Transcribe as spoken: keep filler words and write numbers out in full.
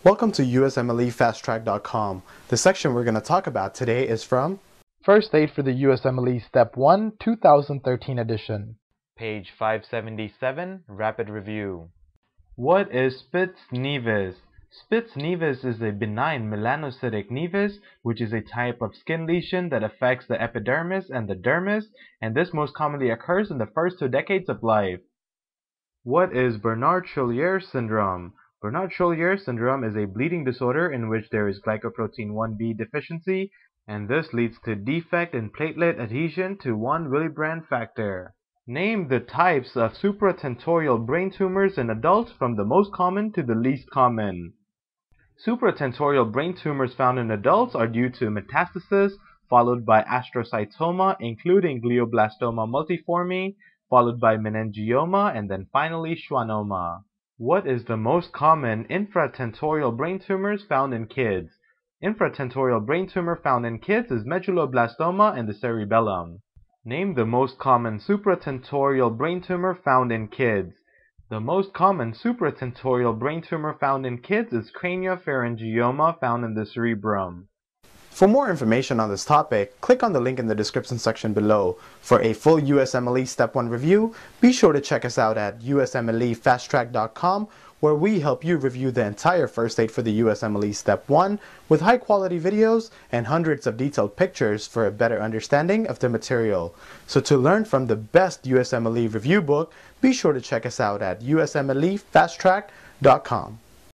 Welcome to U S M L E Fast Track dot com. The section we're going to talk about today is from First Aid for the U S M L E Step one, two thousand thirteen edition. Page five seventy-seven, Rapid Review. What is Spitz nevus? Spitz nevus is a benign melanocytic nevus, which is a type of skin lesion that affects the epidermis and the dermis, and this most commonly occurs in the first two decades of life. What is Bernard-Cholier syndrome? Bernard-Cholier syndrome is a bleeding disorder in which there is glycoprotein one B deficiency, and this leads to defect in platelet adhesion to one Willebrand factor. Name the types of supratentorial brain tumors in adults from the most common to the least common. Supratentorial brain tumors found in adults are due to metastasis, followed by astrocytoma, including glioblastoma multiforme, followed by meningioma, and then finally schwannoma. What is the most common infratentorial brain tumors found in kids? Infratentorial brain tumor found in kids is medulloblastoma in the cerebellum. Name the most common supratentorial brain tumor found in kids. The most common supratentorial brain tumor found in kids is craniopharyngioma found in the cerebrum. For more information on this topic, click on the link in the description section below. For a full U S M L E Step one review, be sure to check us out at U S M L E Fast Track dot com, where we help you review the entire first aid for the U S M L E Step one with high quality videos and hundreds of detailed pictures for a better understanding of the material. So to learn from the best U S M L E review book, be sure to check us out at U S M L E Fast Track dot com.